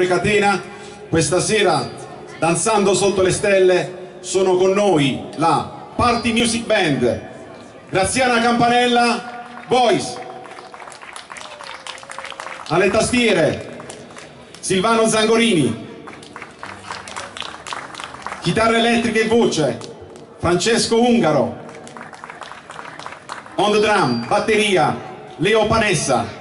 Catena. Questa sera, danzando sotto le stelle, sono con noi la Party Music Band, Graziana Campanella, voice, alle tastiere Silvano Zangorini, chitarra elettrica e voce Francesco Ungaro, on the drum, batteria Leo Panessa,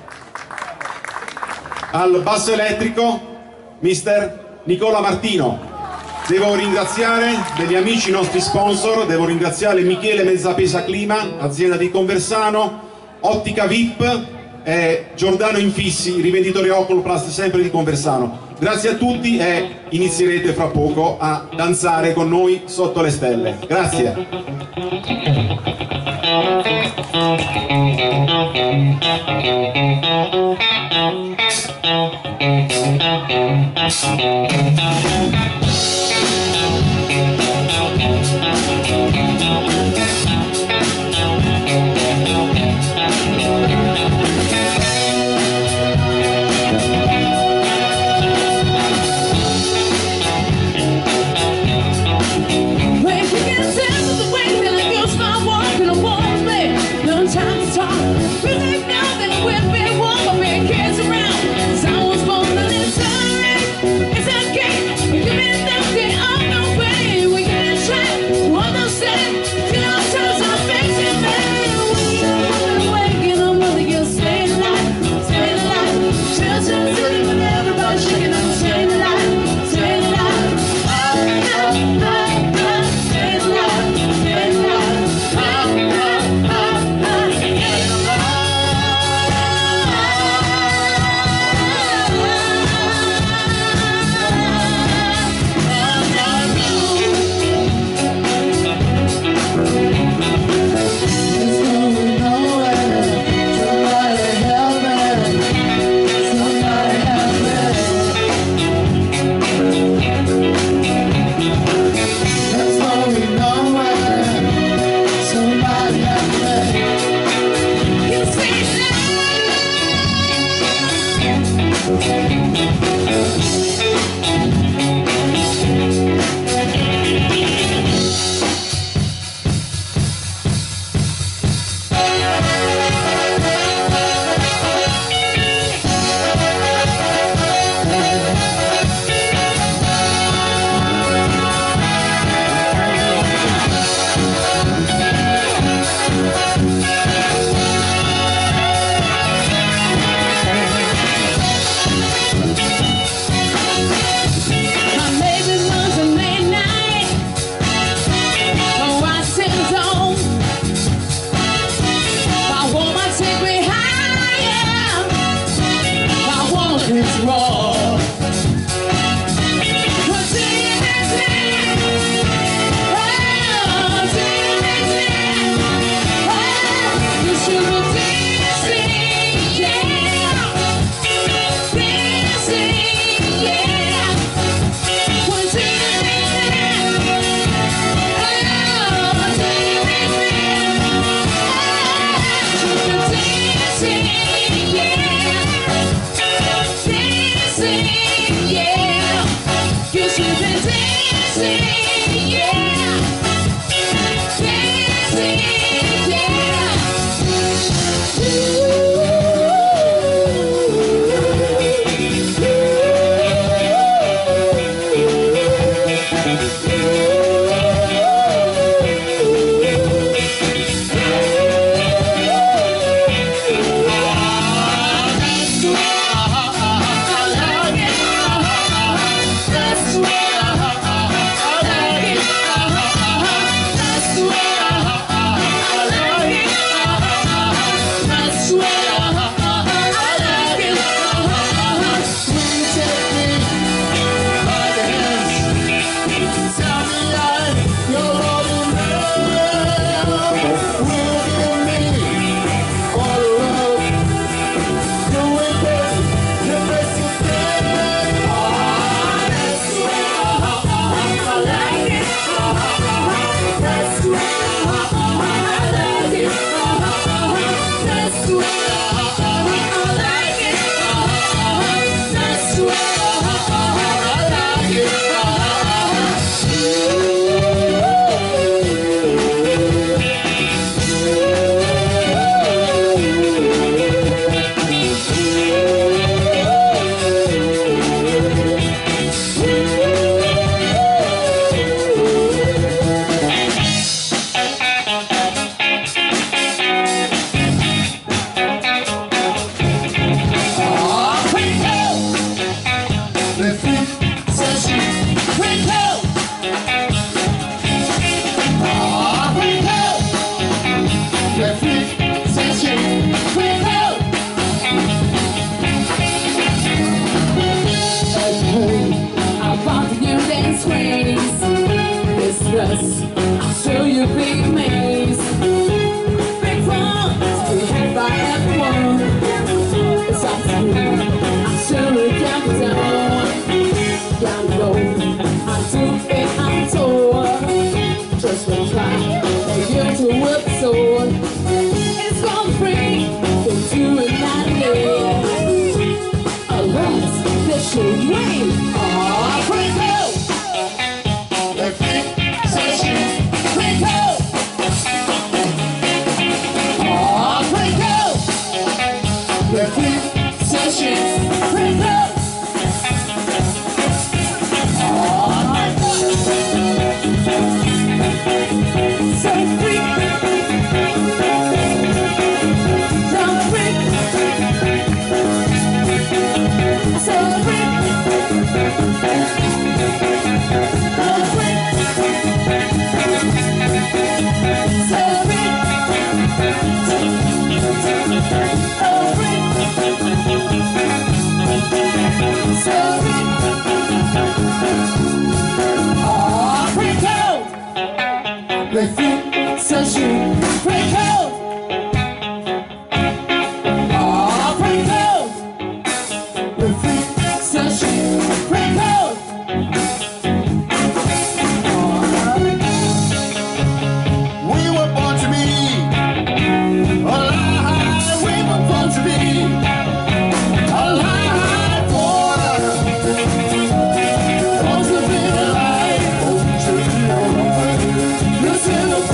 al basso elettrico mister Nicola Martino. Devo ringraziare degli amici nostri sponsor, devo ringraziare Michele Mezzapesa Clima, azienda di Conversano, Ottica VIP e Giordano Infissi, rivenditore Oculplast sempre di Conversano. Grazie a tutti e inizierete fra poco a danzare con noi sotto le stelle. Grazie. Give me that day, I'm no way. We get it trapped. What I'm saying, They think such a pretty cold. Oh, pretty cold. They think such a pretty cold. We were born to be alive. We were born to be alive. Born to be alive. Born to be alive. Listen to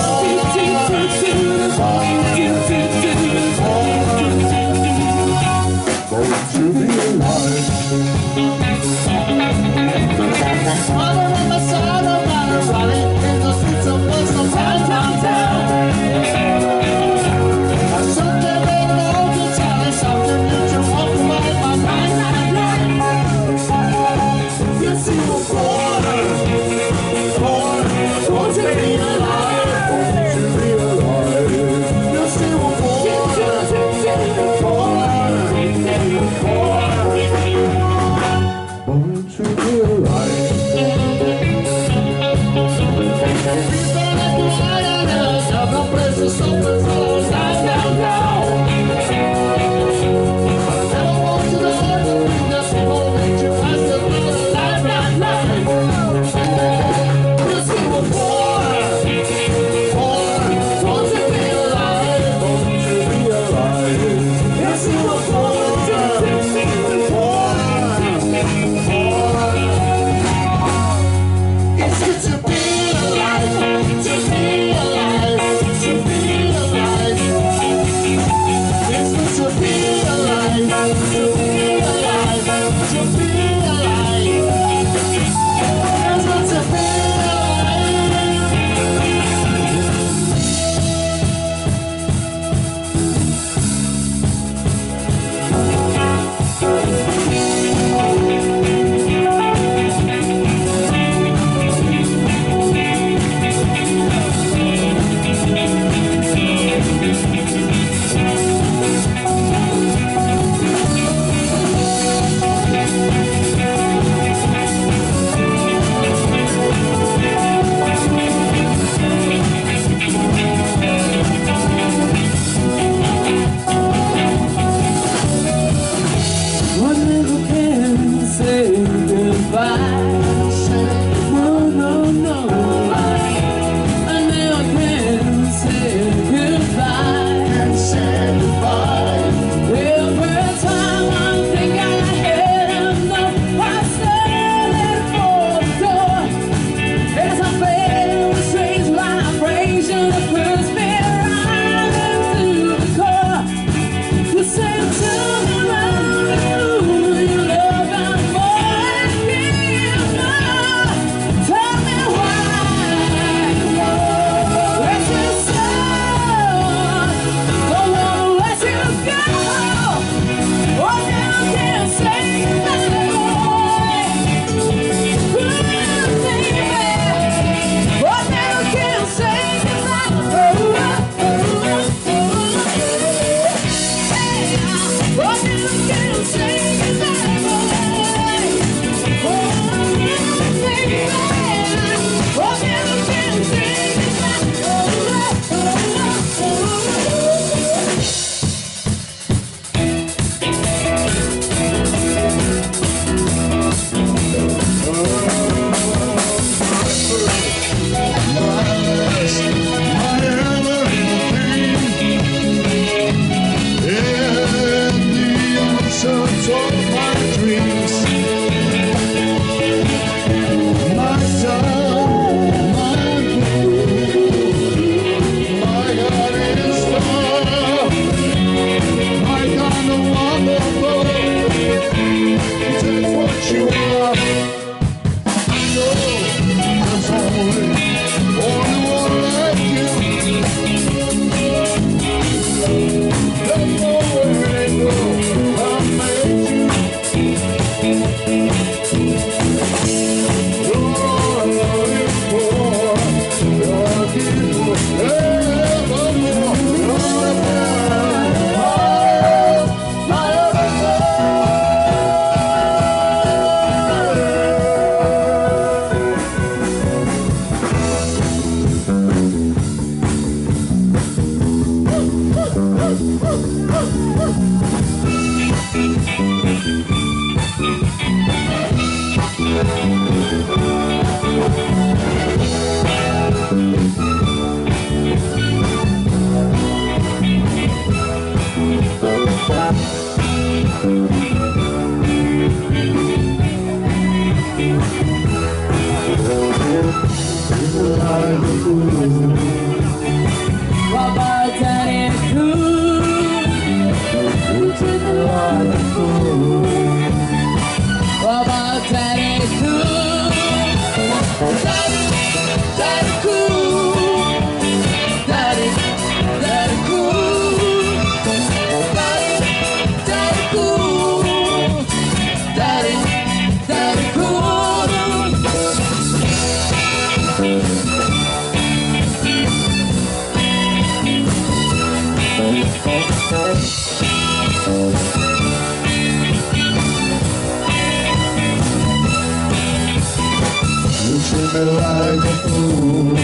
Like a fool.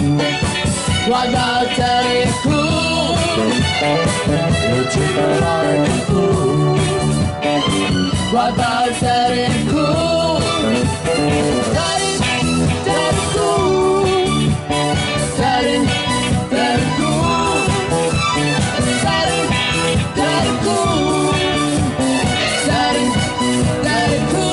Guarda Daddy cool. You treat me like a fool. Guarda Daddy cool. Daddy, Daddy cool. Daddy, Daddy cool. Daddy, Daddy cool. Daddy, Daddy cool.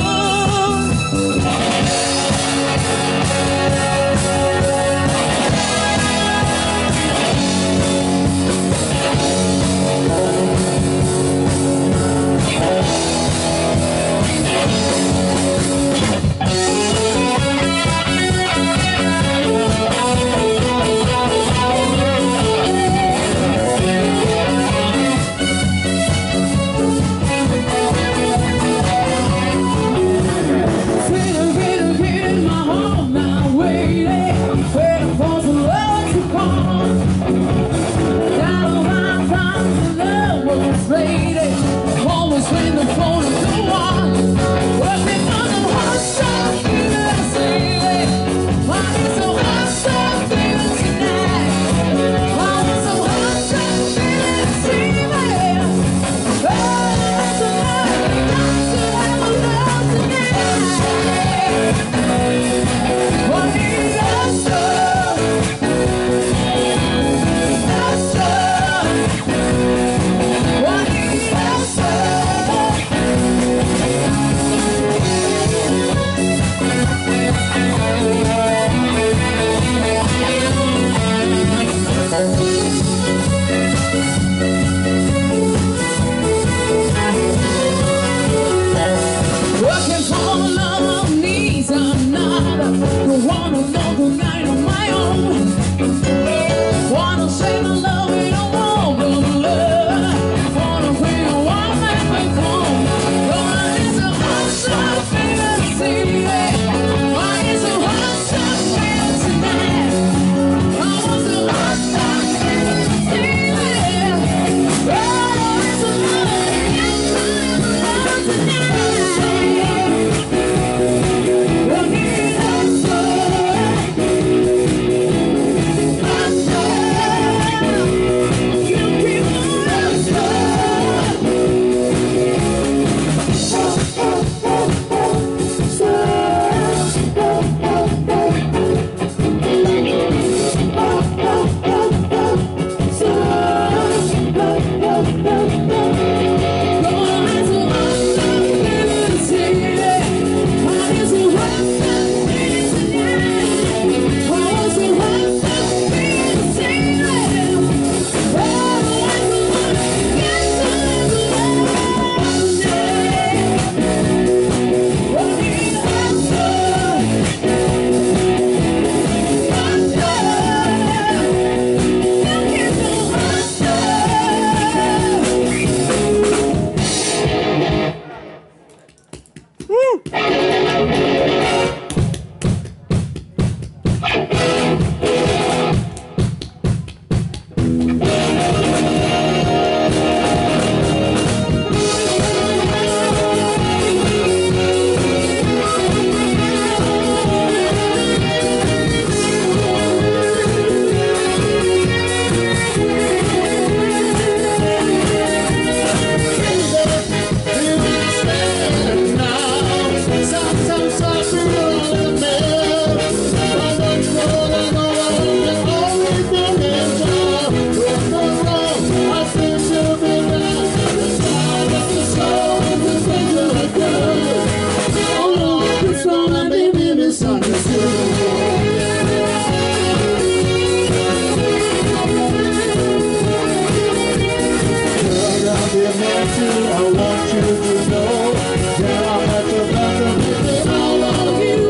I want you to know that I'm at the bottom of it all of you.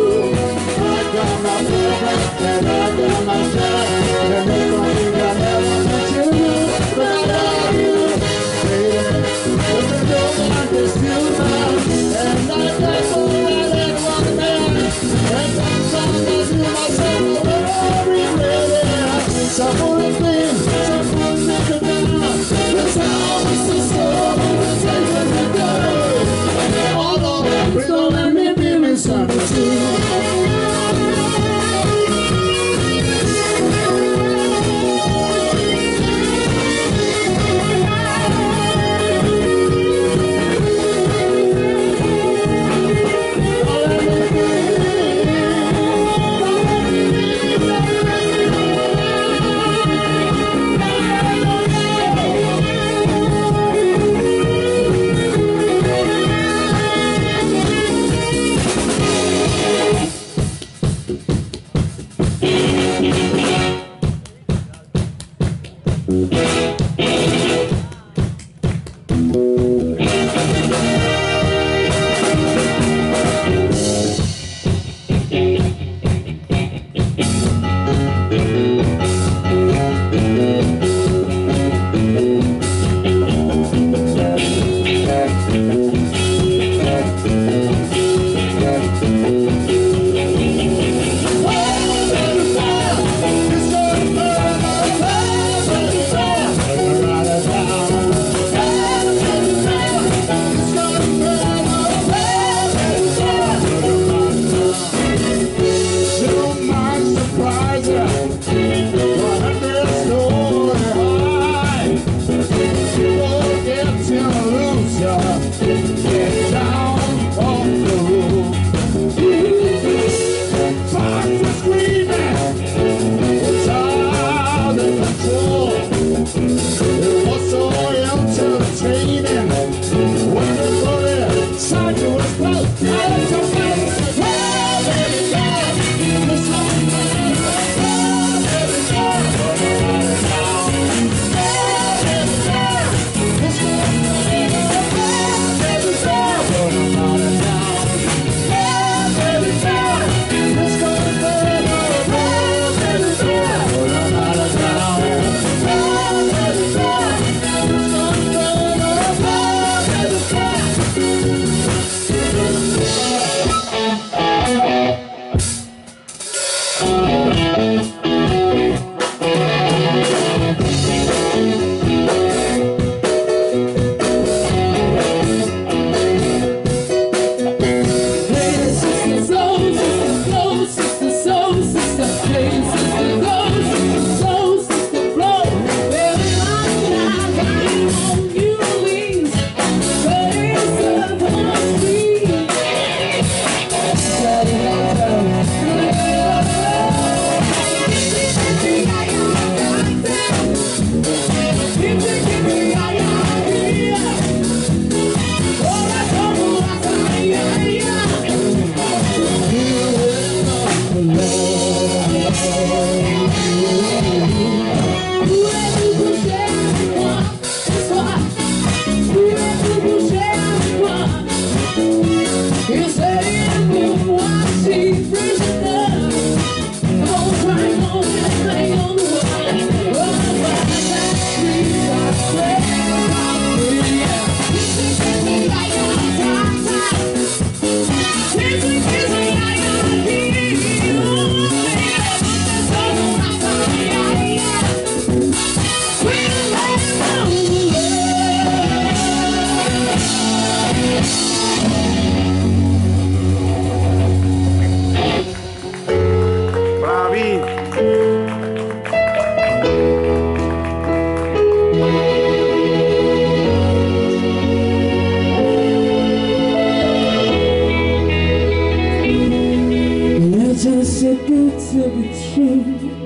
just too good to be true.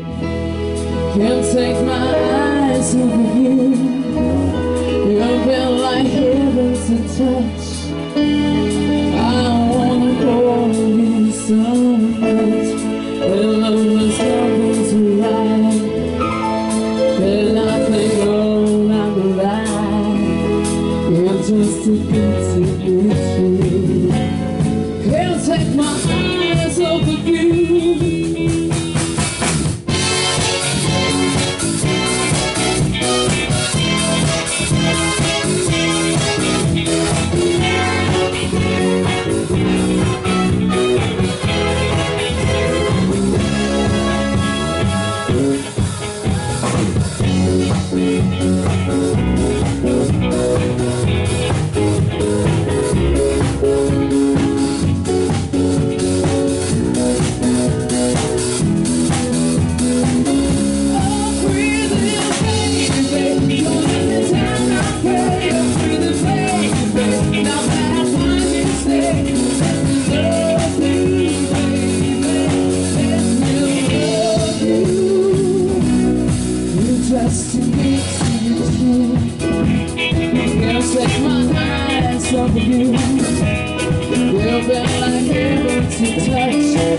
Can't take my eyes off of you. You've been like heaven to touch. I wanna hold you so much. When love is coming to life, then I think all I'm alive. You're just too good to be true. Can't take my eyes off of you.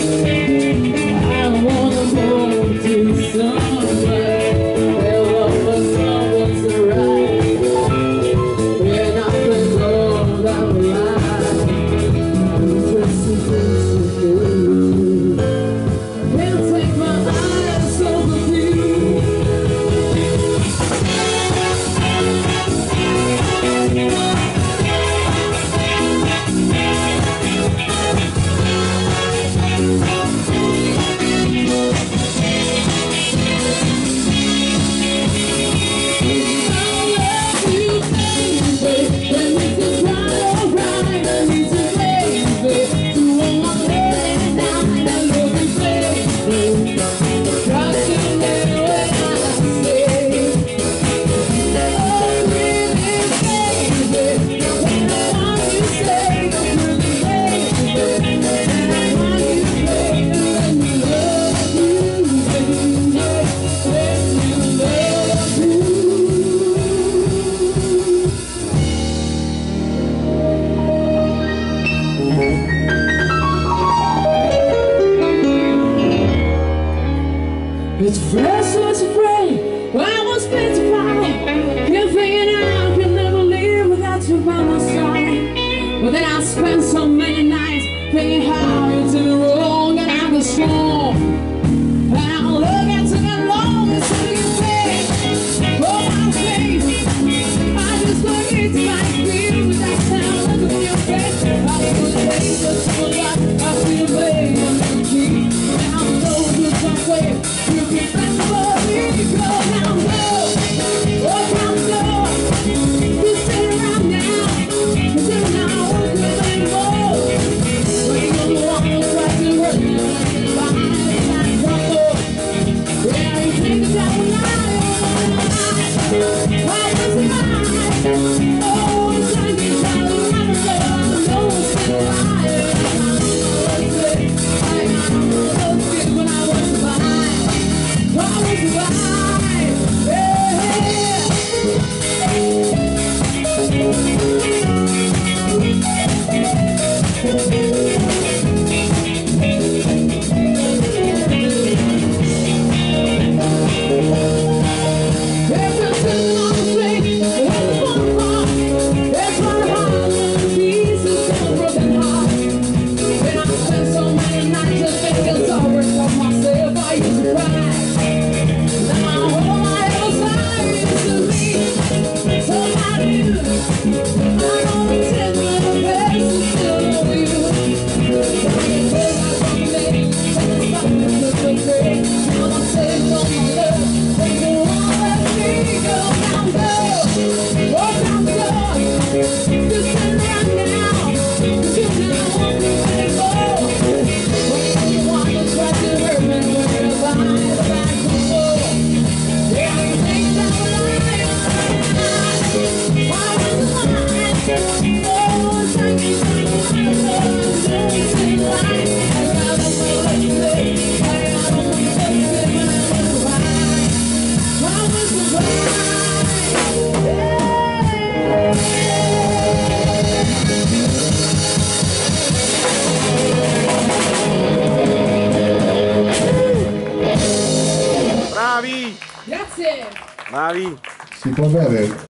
wanna hold to somebody. Their love for someone's right. When I think all that life, just a piece of you. Can't take my eyes off of you. It's fresh, so it's afraid. I was petrified. Kept thinking I could never live without you by my side. But then I spent so many nights thinking how you did me wrong and I was strong. And I look at you and long and see you face. Oh, my face. I just look into my fear with that sound. Look at your face. I feel pain just for life. I feel pain on the key. And I'm so good somewhere. You can back for me, go down low, oh down low. You sit around now, 'cause you're not working anymore. But you're the one who tried to hurt me behind that trouble. Yeah, you think that when I was mine. Oh, it's like you try to run away. I know it's still alive. I loved it when I was mine. I was alive, Bravi! Grazie! Bravi! Si può bere?